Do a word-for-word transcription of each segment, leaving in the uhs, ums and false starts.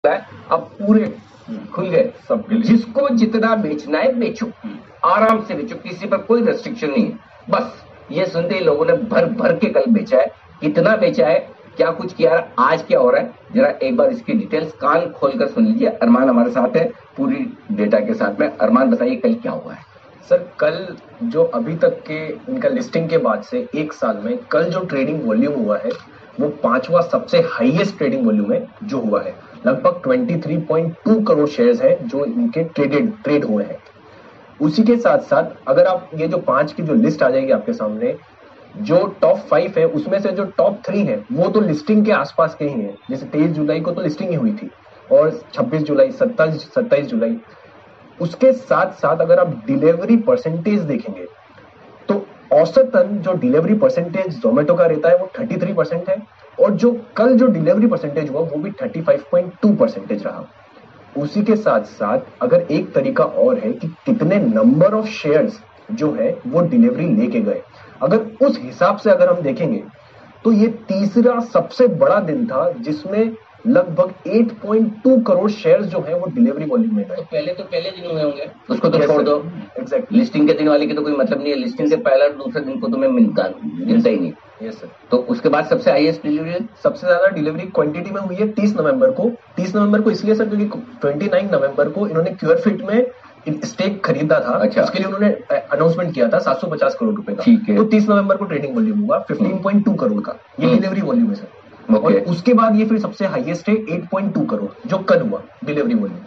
है, अब पूरे खुल गए सब। जिसको जितना बेचना है बेचो, आराम से बेचो, किसी पर कोई रेस्ट्रिक्शन नहीं है। बस ये सुनते ही लोगों ने भर भर के कल बेचा है। कितना बेचा है, क्या कुछ किया, आज क्या हो रहा है, जरा एक बार इसकी डिटेल्स कान खोलकर सुन लीजिए। अरमान हमारे साथ है पूरी डेटा के साथ में। अरमान बताइए कल क्या हुआ है। सर कल जो अभी तक के इनका लिस्टिंग के बाद से एक साल में कल जो ट्रेडिंग वॉल्यूम हुआ है वो पांचवा सबसे हाईएस्ट ट्रेडिंग वॉल्यूम है जो हुआ है। लगभग तेईस पॉइंट दो करोड़ शेयर्स हैं जो इनके ट्रेडेड ट्रेड हुए हैं। उसी के साथ साथ अगर आप ये जो पांच की जो लिस्ट आ जाएगी आपके सामने, जो टॉप फाइव है उसमें से जो टॉप थ्री है वो तो लिस्टिंग के आसपास के ही है। जैसे तेईस जुलाई को तो लिस्टिंग ही हुई थी और छब्बीस जुलाई, सत्ताईस सत्ताईस जुलाई। उसके साथ साथ अगर आप डिलीवरी परसेंटेज देखेंगे तो औसतन जो डिलीवरी परसेंटेज जोमेटो का रहता है वो तैंतीस परसेंट है और जो कल जो डिलीवरी परसेंटेज हुआ वो भी पैंतीस पॉइंट दो परसेंटेज रहा। उसी के साथ साथ अगर एक तरीका और है कि कितने नंबर ऑफ शेयर्स जो है वो डिलीवरी लेके गए, अगर उस हिसाब से अगर हम देखेंगे तो ये तीसरा सबसे बड़ा दिन था जिसमें लगभग आठ पॉइंट दो करोड़ शेयर्स जो है वो डिलीवरी वॉल्यूम में गए। तो पहले तो पहले दिन हुए होंगे, उसको तो छोड़ दो। एग्जैक्टली लिस्टिंग के दिन वाले की तो कोई मतलब नहीं है। लिस्टिंग से पहला और दूसरे दिन को तुम्हें मिलता मिलता ही नहीं। Yes sir. तो उसके बाद सबसे हाईएस्ट डिलीवरी, सबसे ज्यादा डिलीवरी क्वांटिटी में हुई है तीस नवंबर को। तीस नवंबर को इसलिए सर क्योंकि उनतीस नवंबर को इन्होंने क्यूरफिट में स्टेक खरीदा था। अच्छा। उसके लिए उन्होंने अनाउंसमेंट किया था सात सौ पचास करोड़ रुपए का। ठीक है। तो तीस नवंबर को ट्रेडिंग वॉल्यूम हुआ पंद्रह पॉइंट दो करोड़ का, ये डिलीवरी वॉल्यूम है सर। Okay. और उसके बाद ये फिर सबसे हाईएस्ट है आठ पॉइंट दो करोड़ जो कल हुआ डिलीवरी वॉल्यूम।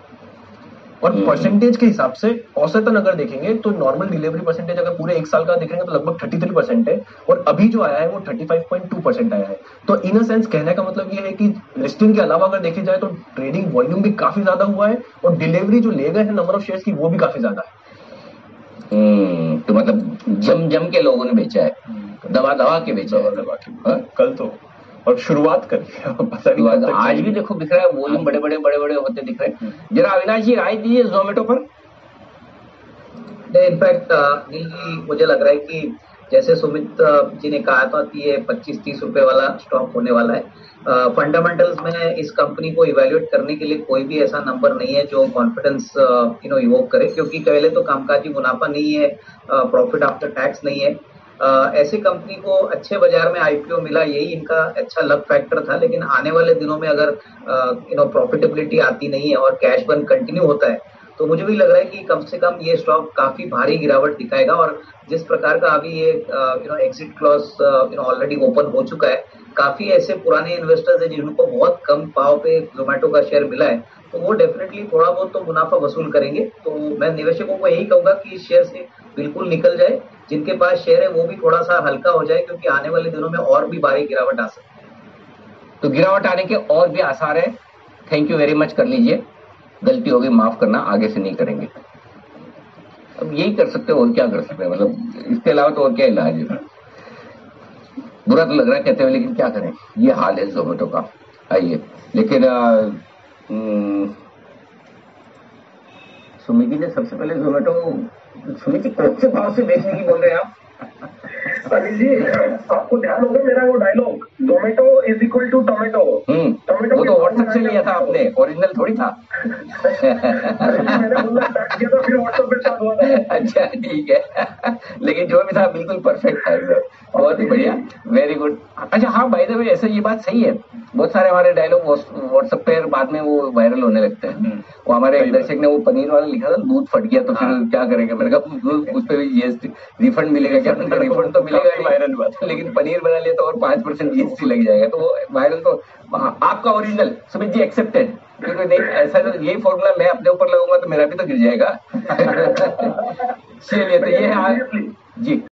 और परसेंटेज के हिसाब से औसतन अगर देखेंगे तो नॉर्मल डिलीवरी परसेंटेज अगर पूरे एक साल का देखेंगे तो लगभग तैंतीस परसेंट है और अभी जो आया है वो पैंतीस पॉइंट दो परसेंट आया है। तो इन अ सेंस कहने का मतलब ये है कि लिस्टिंग के अलावा अगर देखी जाए तो ट्रेडिंग वॉल्यूम भी काफी ज्यादा हुआ है और डिलीवरी जो ले गए हैं नंबर ऑफ शेयर्स की वो भी काफी ज्यादा है। हम्म तो मतलब जम जम के लोगों ने बेचा है, दबा दबा के बेचा है। दबा के कल तो और शुरुआत कर पता नहीं आज भी देखो दिख रहा है वॉल्यूम बड़े बड़े बड़े बड़े होते दिख रहे हैं। जरा अविनाश जी राय दीजिए जोमेटो पर। इनफैक्ट मुझे लग रहा है कि जैसे सुमित जी ने कहा था कि ये पच्चीस तीस रुपए वाला स्टॉक होने वाला है। फंडामेंटल्स में इस कंपनी को इवेल्युएट करने के लिए कोई भी ऐसा नंबर नहीं है जो कॉन्फिडेंस यू नो इवोक करे, क्योंकि पहले तो कामकाजी मुनाफा नहीं है, प्रॉफिट आफ्टर टैक्स नहीं है। Uh, ऐसी कंपनी को अच्छे बाजार में आईपीओ मिला, यही इनका अच्छा लक फैक्टर था। लेकिन आने वाले दिनों में अगर यू नो प्रॉफिटेबिलिटी आती नहीं है और कैश बर्न कंटिन्यू होता है तो मुझे भी लग रहा है कि कम से कम ये स्टॉक काफी भारी गिरावट दिखाएगा। और जिस प्रकार का अभी ये you know exit clause you know already open हो चुका है, काफी ऐसे पुराने इन्वेस्टर्स हैं जिनको बहुत कम भाव पे जोमेटो का शेयर मिला है, तो वो डेफिनेटली थोड़ा बहुत तो मुनाफा वसूल करेंगे। तो मैं निवेशकों को यही कहूंगा कि इस शेयर से बिल्कुल निकल जाए, जिनके पास शेयर है वो भी थोड़ा सा हल्का हो जाए, क्योंकि आने वाले दिनों में और भी भारी गिरावट आ सकती है। तो गिरावट आने के और भी आसार है। थैंक यू वेरी मच, कर लीजिए, गलती होगी माफ करना, आगे से नहीं करेंगे। अब यही कर सकते हो और क्या कर सकते हैं, मतलब इसके अलावा तो और क्या इलाज है। बुरा तो लग रहा है कहते हुए, लेकिन क्या करें, ये हाल है जोमेटो का। आइए, लेकिन सुमित ने सबसे पहले जोमेटो, सुमित जी कौन से भाव से बेचने की बोल रहे हैं आप? अनिल जी, आपको ध्यान होगा मेरा वो dialogue, Zomato is equal to tomato. Tomato वो तो व्हाट्सएप से लिया था आपने, ओरिजिनल थोड़ी था। मैंने बोलना स्टार्ट किया था, फिर व्हाट्सएप पे स्टार्ट हुआ था। अच्छा ठीक है, लेकिन जो भी था बिल्कुल परफेक्ट था, बहुत ही बढ़िया, वेरी गुड। अच्छा हाँ, बाय द वे ऐसा ये बात सही है, बहुत सारे हमारे डायलॉग व्हाट्सएप पे बाद में वो वायरल होने लगते हैं। वो हमारे एक दर्शक ने वो पनीर वाला लिखा था, दूध फट गया तो फिर क्या करेंगे, मैंने कहा उस पर भी जीएसटी रिफंड मिलेगा क्या? रिफंड तो मिलेगा ही, वायरल बात, लेकिन पनीर बना लिया तो और पांच परसेंट जीएसटी लग जाएगा, तो वो वायरल। तो आपका ओरिजिनल सुमित जी एक्सेप्टेड, क्योंकि नहीं ऐसा तो यही फॉर्मूला मैं अपने ऊपर लगाऊंगा तो मेरा भी तो गिर जाएगा। चलिए, तो ये है जी।